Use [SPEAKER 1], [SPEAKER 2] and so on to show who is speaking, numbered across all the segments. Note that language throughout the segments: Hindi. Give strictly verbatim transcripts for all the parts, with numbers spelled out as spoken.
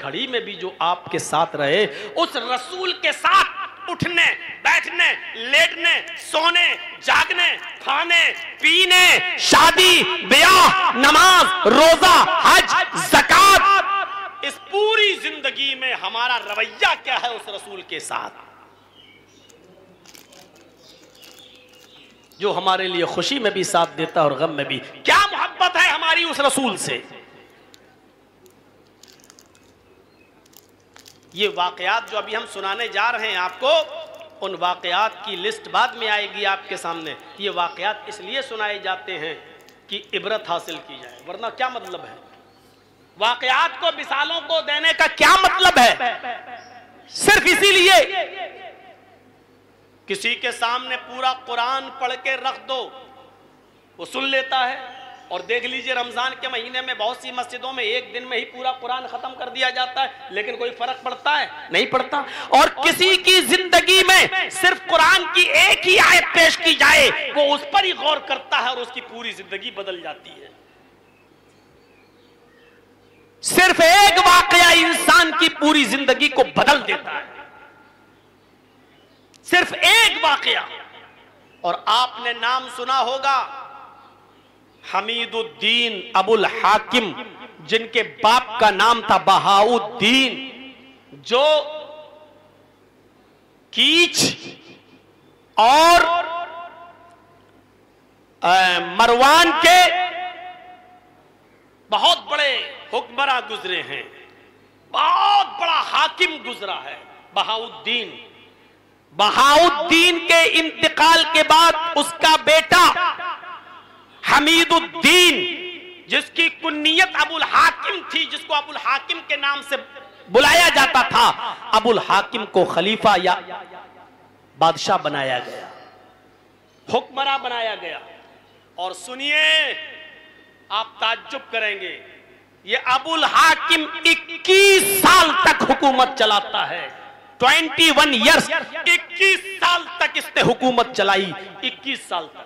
[SPEAKER 1] घड़ी में भी जो आपके साथ रहे, उस रसूल के साथ उठने बैठने लेटने सोने जागने खाने पीने शादी ब्याह नमाज रोजा हज ज़कात, इस पूरी जिंदगी में हमारा रवैया क्या है उस रसूल के साथ, जो हमारे लिए खुशी में भी साथ देता और गम में भी। क्या मोहब्बत है हमारी उस रसूल से। ये वाकयात जो अभी हम सुनाने जा रहे हैं आपको, उन वाकयात की लिस्ट बाद में आएगी आपके सामने। ये वाकयात इसलिए सुनाए जाते हैं कि इबरत हासिल की जाए, वरना क्या मतलब है वाकयात को मिसालों को देने का, क्या मतलब है। सिर्फ इसीलिए किसी के सामने पूरा कुरान पढ़ के रख दो, वो सुन लेता है। और देख लीजिए रमजान के महीने में बहुत सी मस्जिदों में एक दिन में ही पूरा कुरान खत्म कर दिया जाता है, लेकिन कोई फर्क पड़ता है? नहीं पड़ता। और किसी की जिंदगी में सिर्फ कुरान की एक ही आयत पेश की जाए, वो उस पर ही गौर करता है और उसकी पूरी जिंदगी बदल जाती है। सिर्फ एक वाकया इंसान की पूरी जिंदगी को बदल देता है, सिर्फ एक वाकया। और आपने नाम सुना होगा हमीदुद्दीन अबुल हाकिम, जिनके बाप का नाम था बहाउद्दीन, जो कीच और मरवान के बहुत बड़े हुक्मरां गुजरे हैं, बहुत बड़ा हाकिम गुजरा है बहाउद्दीन। बहाउद्दीन के इंतकाल के बाद उसका बेटा हमीदुद्दीन, जिसकी कुन्नियत अबुल हाकिम थी, जिसको अबुल हाकिम के नाम से बुलाया जाता था, अबुल हाकिम को खलीफा या बादशाह बनाया गया, हुक्मरां बनाया गया। और सुनिए, आप ताज्जुब करेंगे, ये अबुल हाकिम इक्कीस साल तक हुकूमत चलाता है। इक्कीस ईयर्स, इक्कीस साल तक इसने हुकूमत चलाई, इक्कीस साल तक।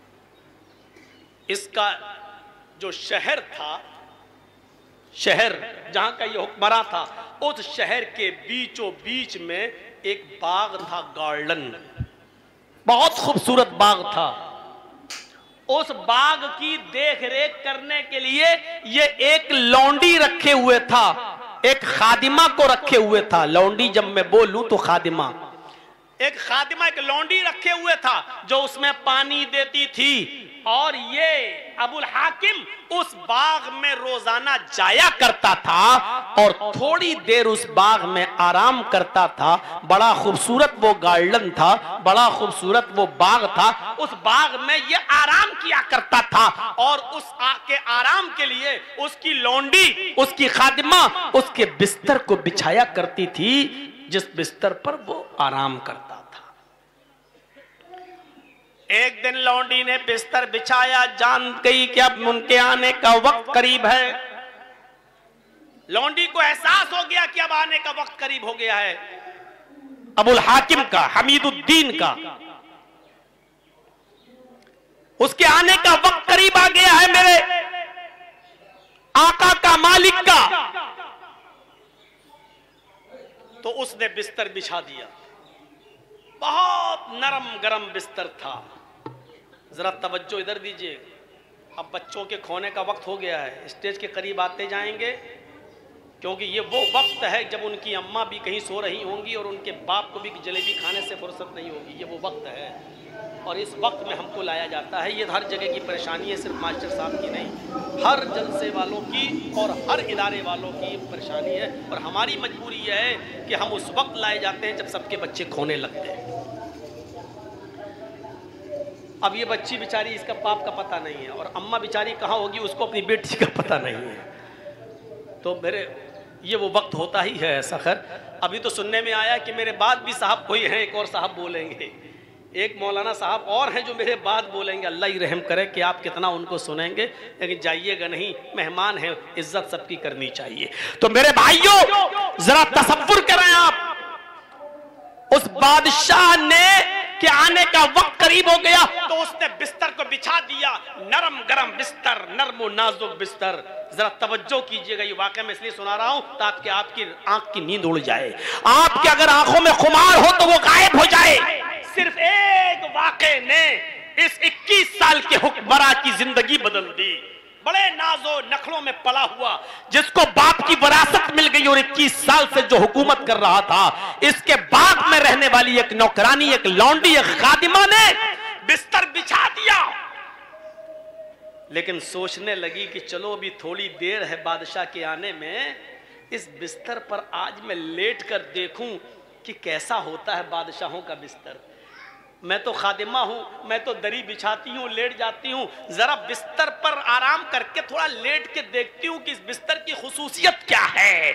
[SPEAKER 1] इसका जो शहर था, शहर जहां का ये हुक्मरान था, उस शहर के बीचों बीच में एक बाग था, गार्डन, बहुत खूबसूरत बाग था। उस बाग की देख रेख करने के लिए ये एक लौंडी रखे हुए था, एक खादिमा को रखे हुए था। लौंडी जब मैं बोलूं तो खादिमा, एक खादिमा एक लौंडी रखे हुए था जो उसमें पानी देती थी। और ये अबुल हाकिम उस बाग में रोजाना जाया करता था और थोड़ी देर उस बाग में आराम करता था। बड़ा खूबसूरत वो गार्डन था, बड़ा खूबसूरत वो बाग था। उस बाग में ये आराम किया करता था और उस के आराम के लिए उसकी लौंडी, उसकी खादिमा उसके बिस्तर को बिछाया करती थी, जिस बिस्तर पर वो आराम करता था। एक दिन लौंडी ने बिस्तर बिछाया, जान गई कि अब उनके आने का वक्त करीब है। लौंडी को एहसास हो गया कि अब आने का वक्त करीब हो गया है अबुल हाकिम का, हमीदुद्दीन का। उसके आने का वक्त करीब आ गया है, मेरे आका का, मालिक का। तो उसने बिस्तर बिछा दिया, बहुत नरम गरम बिस्तर था। जरा तवज्जो इधर दीजिए, अब बच्चों के खोने का वक्त हो गया है, स्टेज के करीब आते जाएंगे, क्योंकि ये वो वक्त है जब उनकी अम्मा भी कहीं सो रही होंगी और उनके बाप को भी जलेबी खाने से फुर्सत नहीं होगी। ये वो वक्त है और इस वक्त में हमको लाया जाता है। ये हर जगह की परेशानी है, सिर्फ मास्टर साहब की नहीं, हर जलसे वालों की और हर इदारे वालों की परेशानी है। और हमारी मजबूरी यह है कि हम उस वक्त लाए जाते हैं जब सबके बच्चे खोने लगते हैं। अब ये बच्ची बेचारी, इसका बाप का पता नहीं है और अम्मा बेचारी कहाँ होगी, उसको अपनी बेटी का पता नहीं है। तो मेरे ये वो वक्त होता ही है ऐसा। खैर, अभी तो सुनने में आया कि मेरे बाद भी साहब कोई हैं, एक और साहब बोलेंगे, एक मौलाना साहब और हैं जो मेरे बाद बोलेंगे। अल्लाह ही रहम करे कि आप कितना उनको सुनेंगे, लेकिन जाइएगा नहीं, मेहमान हैं, इज्जत सबकी करनी चाहिए। तो मेरे भाइयों, जरा तसव्वुर करें आप, उस बादशाह ने कि आने का वक्त करीब हो गया तो उसने बिस्तर को बिछा दिया, नरम गरम बिस्तर, नरम और नाजुक बिस्तर। जरा तवज्जो कीजिएगा, ये वाकया मैं इसलिए सुना रहा हूं ताकि आपकी आंख की नींद उड़ जाए, आपके अगर आंखों में खुमार हो तो वो गायब हो जाए। सिर्फ एक वाकये ने इस इक्कीस साल के हुक्मरां की जिंदगी बदल दी। बड़े नाजो नखलों में पला हुआ, जिसको बाप की विरासत मिल गई और इक्कीस साल से जो हुकूमत कर रहा था, इसके बाद में रहने वाली एक नौकरानी, एक लौंडी, एक खादिमा ने बिस्तर बिछा दिया। लेकिन सोचने लगी कि चलो अभी थोड़ी देर है बादशाह के आने में, इस बिस्तर पर आज मैं लेट कर देखूं कि कैसा होता है बादशाहों का बिस्तर। मैं तो खादिमा हूं, मैं तो दरी बिछाती हूं, लेट जाती हूं, जरा बिस्तर पर आराम करके थोड़ा लेट के देखती हूं कि इस बिस्तर की खुसूसियत क्या है।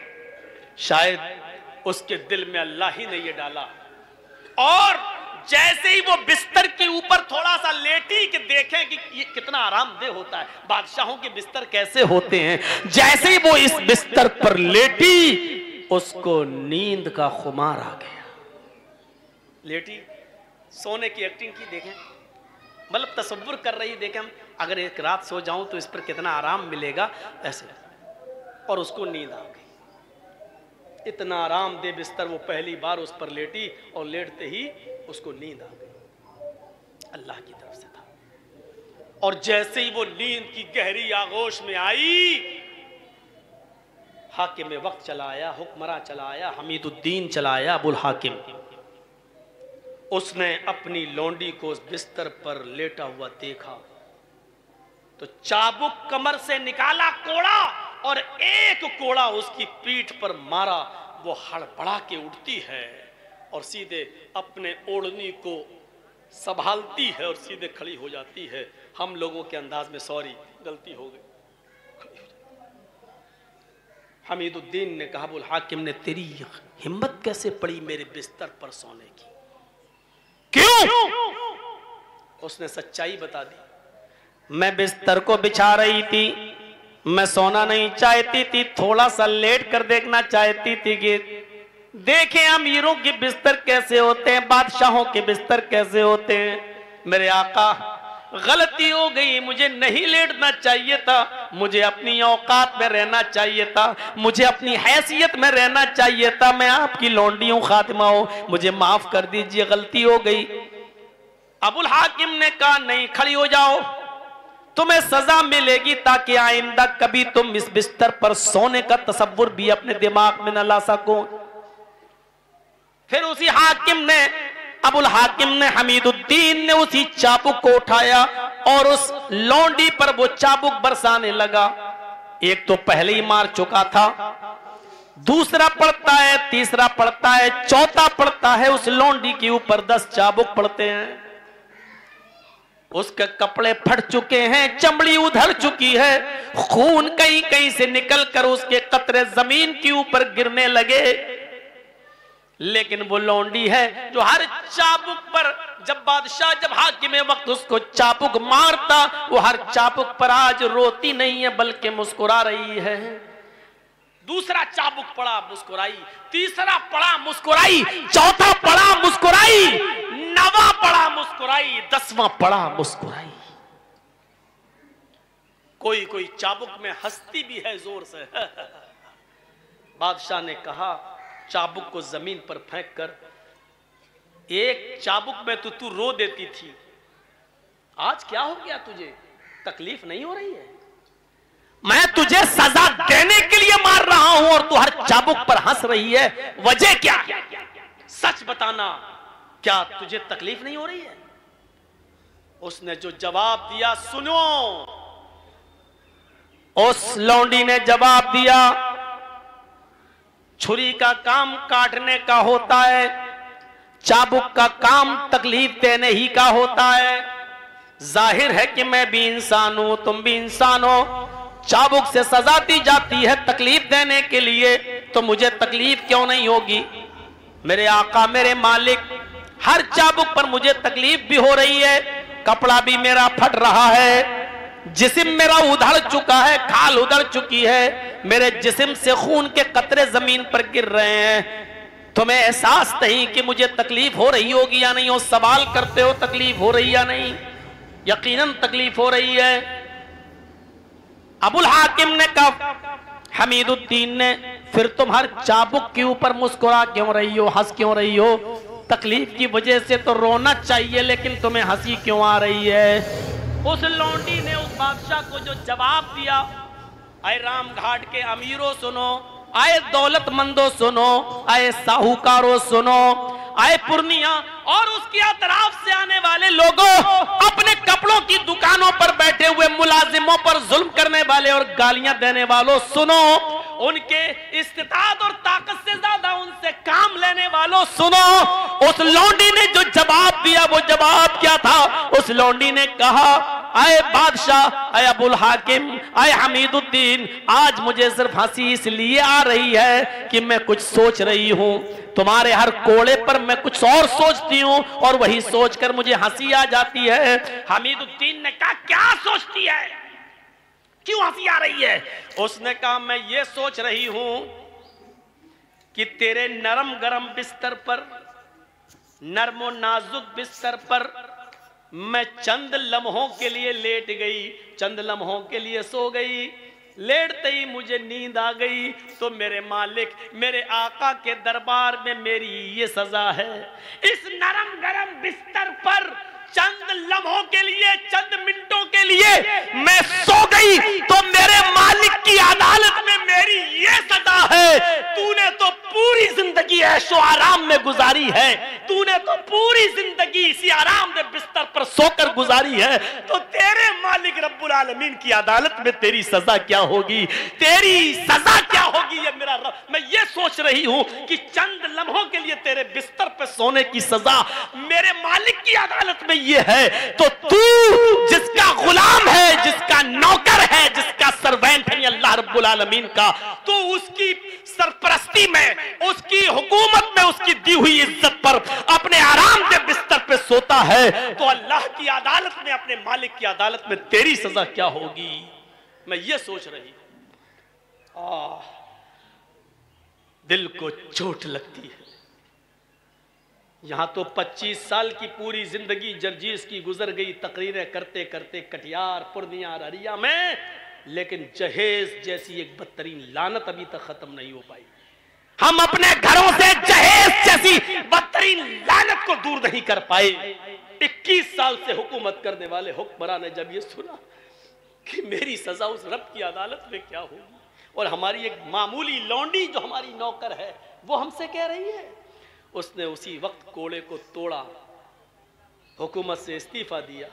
[SPEAKER 1] शायद उसके दिल में अल्लाह ही ने ये डाला, और जैसे ही वो बिस्तर के ऊपर थोड़ा सा लेटी कि देखें कि ये कितना आरामदेह होता है, बादशाहों के बिस्तर कैसे होते हैं, जैसे ही वो इस बिस्तर पर लेटी उसको नींद का खुमार आ गया। लेटी सोने की एक्टिंग की, देखें, मतलब तसव्वुर कर रही, देखें हम अगर एक रात सो जाऊं तो इस पर कितना आराम मिलेगा, ऐसे, और उसको नींद आ गई। इतना आराम दे बिस्तर वो पहली बार उस पर लेटी और लेटते ही उसको नींद आ गई, अल्लाह की तरफ से था। और जैसे ही वो नींद की गहरी आगोश में आई, हाकिम में वक्त चलाया, हुक्मरां चलाया, हमीदुद्दीन चलाया, अबुल हाकिम। उसने अपनी लौंडी को उस बिस्तर पर लेटा हुआ देखा तो चाबुक कमर से निकाला, कोड़ा, और एक कोड़ा उसकी पीठ पर मारा। वो हड़बड़ा के उठती है और सीधे अपने ओढ़नी को संभालती है और सीधे खड़ी हो जाती है। हम लोगों के अंदाज में सॉरी, गलती हो गई। हमीदुद्दीन ने कहा, अबुल हाकिम ने तेरी हिम्मत कैसे पड़ी मेरे बिस्तर पर सोने की, क्यों? उसने सच्चाई बता दी। मैं बिस्तर को बिछा रही थी, मैं सोना नहीं चाहती थी, थोड़ा सा लेट कर देखना चाहती थी कि देखें अमीरों के बिस्तर कैसे होते हैं, बादशाहों के बिस्तर कैसे होते हैं। मेरे आका, गलती हो गई, मुझे नहीं लेटना चाहिए था, मुझे अपनी औकात में रहना चाहिए था, मुझे अपनी हैसियत में रहना चाहिए था। मैं आपकी लौंडी हूं, खातिमा हूं, मुझे माफ कर दीजिए, गलती हो गई। अबुल हाकिम ने कहा, नहीं, खड़ी हो जाओ, तुम्हें सजा मिलेगी ताकि आइंदा कभी तुम इस बिस्तर पर सोने का तसव्वुर भी अपने दिमाग में न ला सको। फिर उसी हाकिम ने, अबुल हाकिम ने, हमीदुद्दीन ने उसी चाबुक को उठाया और उस लौंडी पर वो चाबुक बरसाने लगा। एक तो पहले ही मार चुका था, दूसरा पड़ता है, तीसरा पड़ता है, चौथा पड़ता है, उस लौंडी के ऊपर दस चाबुक पड़ते हैं। उसके कपड़े फट चुके हैं, चमड़ी उधड़ चुकी है, खून कहीं कहीं से निकलकर उसके कतरे जमीन के ऊपर गिरने लगे। लेकिन वो लौंडी है जो हर चाबुक पर, जब बादशाह, जब हाकिम वक्त उसको चाबुक मारता, वो हर चाबुक पर आज रोती नहीं है बल्कि मुस्कुरा रही है। दूसरा चाबुक पड़ा, मुस्कुराई, तीसरा पड़ा, मुस्कुराई, चौथा पड़ा, मुस्कुराई, नवा पड़ा, मुस्कुराई, दसवां पड़ा, मुस्कुराई। कोई कोई चाबुक में हंसती भी है जोर से। बादशाह ने कहा, चाबुक को जमीन पर फेंक कर, एक चाबुक में तो तू रो देती थी, आज क्या हो गया तुझे, तकलीफ नहीं हो रही है? मैं तुझे सजा देने के लिए मार रहा हूं और तू हर चाबुक पर हंस रही है, वजह क्या? सच बताना, क्या तुझे तकलीफ नहीं हो रही है? उसने जो जवाब दिया सुनो। उस लौंडी ने जवाब दिया, छुरी का काम काटने का होता है, चाबुक का काम तकलीफ देने ही का होता है। जाहिर है कि मैं भी इंसान हूं, तुम भी इंसान हो। चाबुक से सजा दी जाती है तकलीफ देने के लिए, तो मुझे तकलीफ क्यों नहीं होगी? मेरे आका, मेरे मालिक, हर चाबुक पर मुझे तकलीफ भी हो रही है, कपड़ा भी मेरा फट रहा है, जिस्म मेरा उधड़ चुका है, खाल उधड़ चुकी है, मेरे जिस्म से खून के कतरे जमीन पर गिर रहे हैं। तुम्हें एहसास नहीं कि मुझे तकलीफ हो रही होगी या नहीं हो? सवाल करते हो तकलीफ हो रही या नहीं? यकीनन तकलीफ हो रही है। अबुल हाकिम ने कहा, हमीदुद्दीन ने, फिर तुम हर चाबुक के ऊपर मुस्कुरा क्यों रही हो, हंस क्यों रही हो? तकलीफ की वजह से तो रोना चाहिए, लेकिन तुम्हें हंसी क्यों आ रही है? उस लौंडी ने उस बादशाह को जो जवाब दिया, आए राम घाट के अमीरों सुनो, आए दौलतमंदों सुनो, आए साहूकारों सुनो, आए पूर्णिया और उसके अतराफ से आने वाले लोगों, अपने कपड़ों की दुकानों पर बैठे हुए मुलाजिमों पर जुल्म करने वाले और गालियां देने वालों सुनो, उनके इस्तिताअत और ताकत से ज्यादा उनसे काम लेने वालों सुनो। उस लौंडी ने जो जवाब दिया वो जवाब क्या था? उस लौंडी ने कहा, आए बादशाह, आए अबुल हाकिम, आए हमीदुद्दीन, आज मुझे सिर्फ हंसी इसलिए आ रही है कि मैं कुछ सोच रही हूं। तुम्हारे हर कोड़े पर मैं कुछ और सोचती हूं और वही सोचकर मुझे हंसी आ जाती है। हमीदुद्दीन ने कहा, क्या सोचती है, क्यों हंसी आ रही है? उसने कहा, मैं ये सोच रही हूं कि तेरे नरम गरम बिस्तर पर, नरम नाजुक बिस्तर पर मैं चंद लम्हों के लिए लेट गई, चंद लम्हों के लिए सो गई। लेटते ही मुझे नींद आ गई तो मेरे मालिक, मेरे आका के दरबार में मेरी ये सजा है। इस नरम गरम बिस्तर पर चंद लम्हों के लिए, चंद मिनटों के लिए मैं सो गई तो मेरे मालिक की अदालत में मेरी ये सजा है। तूने तो पूरी जिंदगी ऐशो आराम में गुजारी है, तूने तो पूरी जिंदगी इसी आराम में बिस्तर पर सोकर गुजारी है, तो तेरे मालिक रब्बुल आलमीन की अदालत में तेरी सजा क्या होगी, तेरी सजा क्या होगी? ये मेरा रब, मैं ये सोच रही हूं कि चंद लम्हों के लिए तेरे बिस्तर पर सोने की सजा मेरे मालिक की अदालत में ये है, तो तू जिसका गुलाम है, जिसका नौकर है, जिसका सर्वेंट है अल्लाह रब्बुल आलमीन का, तो उसकी सरपरस्ती में, उसकी हुकूमत में, उसकी दी हुई इज्जत पर अपने आराम के बिस्तर पे सोता है, तो अल्लाह की अदालत में, अपने मालिक की अदालत में तेरी सजा क्या होगी? मैं ये सोच रही हूं। आ, दिल को चोट लगती है। यहां तो पच्चीस साल की पूरी जिंदगी जर्जीस की गुजर गई तकरीरें करते करते कटियार, पूर्णिया, अररिया में, लेकिन जहेज जैसी एक बदतरीन लानत अभी तक खत्म नहीं हो पाई। हम अपने घरों से जहेज जैसी बदतरीन लानत को दूर नहीं कर पाए। इक्कीस साल से हुकूमत करने वाले हुक्मरान ने जब ये सुना कि मेरी सजा उस रब की अदालत में क्या होगी, और हमारी एक मामूली लौंडी जो हमारी नौकर है वो हमसे कह रही है, उसने उसी वक्त कोड़े को तोड़ा, हुकूमत से इस्तीफा दिया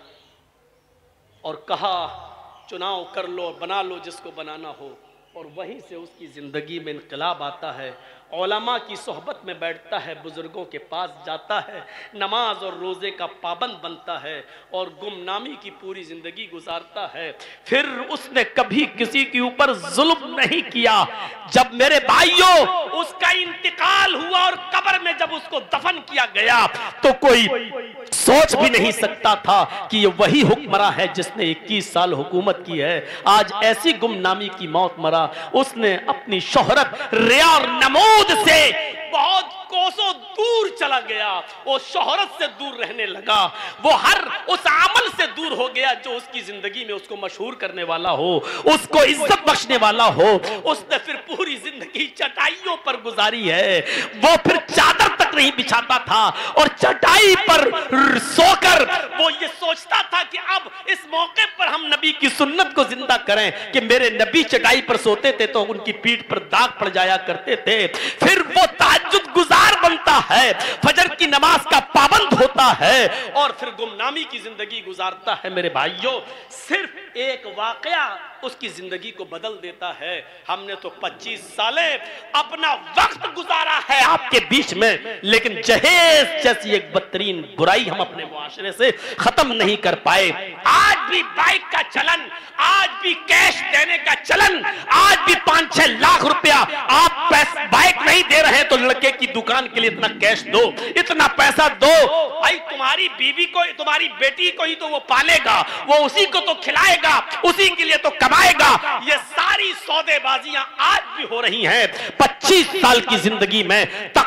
[SPEAKER 1] और कहा, चुनाव कर लो, बना लो जिसको बनाना हो, और वहीं से उसकी ज़िंदगी में इनकलाब आता है। उलमा की सोहबत में बैठता है, बुजुर्गों के पास जाता है, नमाज और रोज़े का पाबंद बनता है और गुमनामी की पूरी ज़िंदगी गुजारता है। फिर उसने कभी किसी के ऊपर जुल्म नहीं किया। जब मेरे भाइयों उसका इंतकाल हुआ और कब्र में जब उसको दफन किया गया तो कोई सोच भी नहीं सकता था कि ये वही हुक्मरां है जिसने इक्कीस साल हुकूमत की है। आज ऐसी गुमनामी की मौत मरा। उसने अपनी शोहरत, रिया और नमूद से बहुत कोसों दूर चला गया। वो शोहरत से दूर रहने लगा, वो हर उस अमल से दूर हो गया जो उसकी जिंदगी में उसको मशहूर करने वाला हो, उसको इज्जत बख्शने वाला हो। उसने फिर पूरी जिंदगी चटाइयों पर गुजारी है। वो फिर चादर तक नहीं बिछाता था और चटाई पर सोकर वो ये सोचता था कि अब इस मौके पर हम नबी की सुन्नत को जिंदा करें कि मेरे नबी चटाई पर सोते थे तो उनकी पीठ पर दाग पड़ जाया करते थे। फिर वो तहज्जुद गुजार बनता है, फजर की नमाज का पाबंद होता है और फिर गुमनामी की जिंदगी गुजारता है। मेरे भाइयों, सिर्फ एक वाकया उसकी जिंदगी को बदल देता है। हमने तो पच्चीस साले अपना वक्त गुजारा है आपके बीच में, लेकिन जहेज जैसी एक बदतरीन बुराई हम अपने मुआशरे से खत्म नहीं कर पाए। आज भी बाइक का चलन, आज भी कैश देने का चलन, आज भी पांच छह लाख रुपया आप बाइक नहीं दे रहे तो लड़के की दुकान के लिए इतना कैश दो, इतना पैसा दो। भाई तुम्हारी बीवी को, तुम्हारी बेटी को ही तो वो पालेगा, वो उसी को तो खिलाएगा, उसी के लिए तो कमाएगा। ये सारी सौदेबाजियां आज भी हो रही हैं। पच्चीस साल की जिंदगी में तक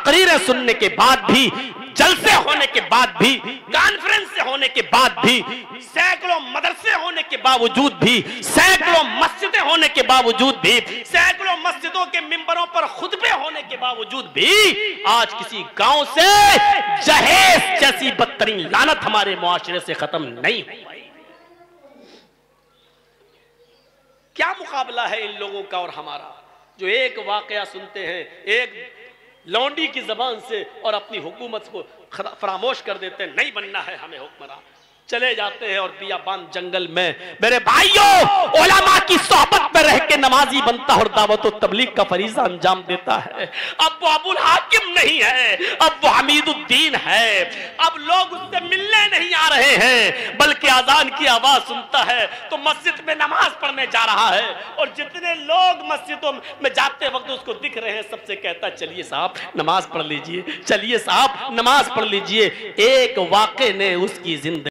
[SPEAKER 1] तकरीरें सुनने के बाद भी, जलसे होने के बाद भी, कॉन्फ्रेंस से होने के बाद भी, सैकड़ों मदरसे होने के बावजूद भी, सैकड़ों मस्जिदें होने के बावजूद भी, सैकड़ों मस्जिदों के मिंबरों पर खुतबे होने के बावजूद भी आज किसी गांव से जहेज जैसी बदतरीन लानत हमारे मुआशरे से खत्म नहीं हो पाई। क्या मुकाबला है इन लोगों का और हमारा, जो एक वाकया सुनते हैं एक लौंडी की जबान से और अपनी हुकूमत को फरामोश कर देते हैं। नहीं बनना है हमें हुक्मरान, चले जाते हैं और बियाबान जंगल में। मेरे भाइयों, उलमा की सोहबत में रह के नमाजी बनता और दावत और तबलीग का फरीजा अंजाम देता है। अब वो अबुल हाकिम नहीं है, अब वो हमीदुद्दीन है। अब लोग उससे मिलने नहीं आ रहे हैं, बल्कि अजान की आवाज सुनता है तो मस्जिद में नमाज पढ़ने जा रहा है। और जितने लोग मस्जिदों में जाते वक्त उसको दिख रहे हैं, सबसे कहता चलिए साहब नमाज पढ़ लीजिए, चलिए साहब नमाज पढ़ लीजिए। एक वाक़े ने उसकी जिंदगी